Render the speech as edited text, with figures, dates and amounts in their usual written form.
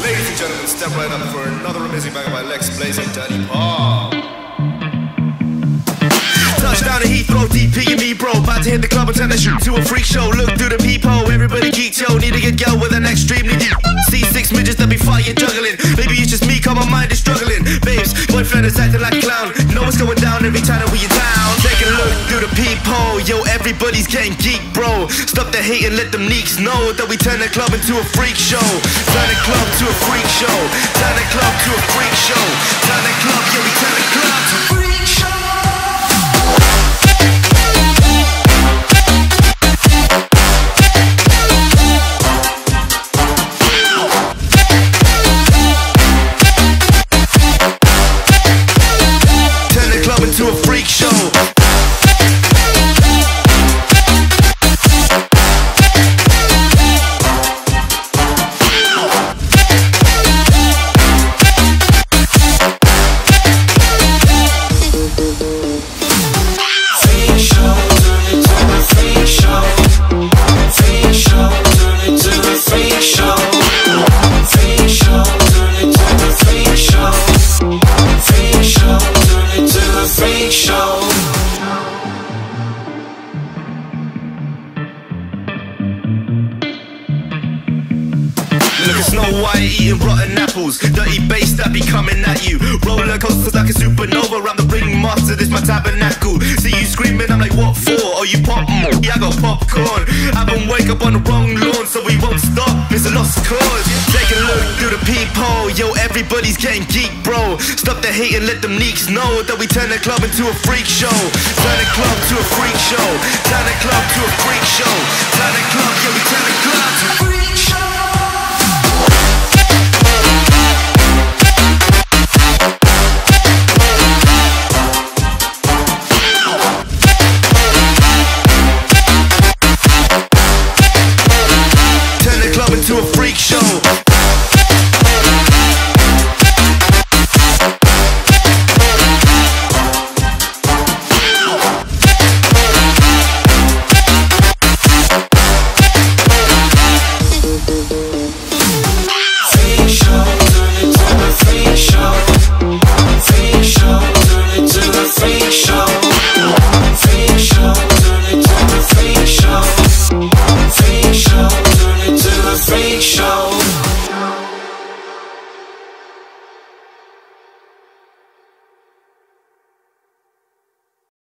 Ladies and gentlemen, step right up for another amazing banger by LexBlaze and Daddy Paul. Touchdown to Heathrow, DP and me bro. About to hit the club and turn that shit to a freak show. Look through the peephole, everybody geek yo. Need to get girl with an extremely deep C6 midgets that be fighting juggling. Maybe it's just me, cause my mind is struggling. Babes, boyfriend is acting like a clown. Know what's going down every time that we are down. Take a look through the peephole, yo, everybody's getting geek bro. Stop the hate and let them neeks know that we turn the club into a freak show. Turn the club to a freak show. Turn the club to a freak show. Turn the club, yeah, we turn the club to a freak show. To a freak show. Look at Snow White eating rotten apples. Dirty bass that be coming at you. Roller coasters like a supernova. Around the ringmaster, this my tabernacle. See you screaming, I'm like, what for? Oh, you pop? Yeah, I got popcorn. Haven't wake up on the wrong lawn, so we won't stop. It's a lost cause. Take a look through the peephole. Yo, everybody's getting geek, bro. Stop the hate and let them neeks know that we turn the club into a freak show. Turn the club to a freak show. Turn the club to a freak show. Turn the club, yeah, we turn the club to